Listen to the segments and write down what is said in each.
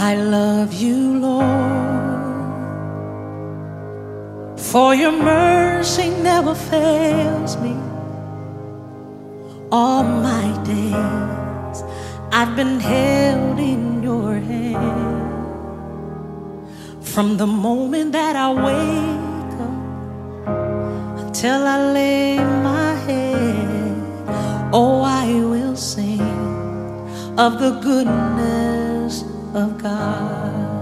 I love you, Lord, for your mercy never fails me. All my days I've been held in your hand. From the moment that I wake up until I lay my head, oh, I will sing of the goodness of God.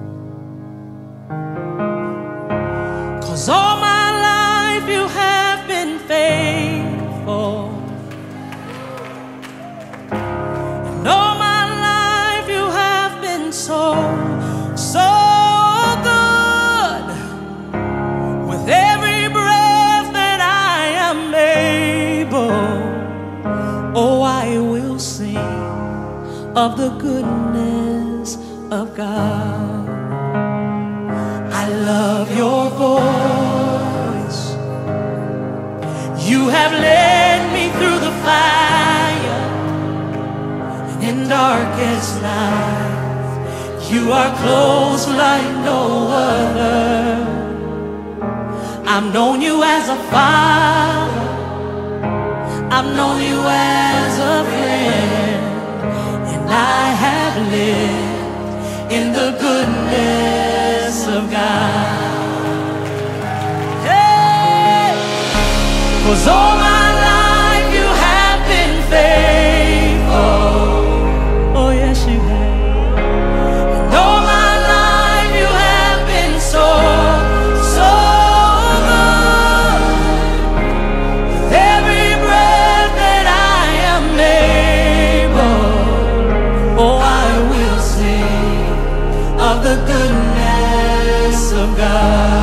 'Cause all my life you have been faithful, and all my life you have been so good. With every breath that I am able, oh, I will sing of the goodness of God. I love your voice. You have led me through the fire, and in darkest night you are close like no other. I've known you as a father, I've known you as a friend, and I have lived in the goodness of God. Hey! 'Cause all my life you have been faithful. Oh yes, you have. And all my life you have been so good. With every breath that I am able, oh, I will sing of the goodness of God.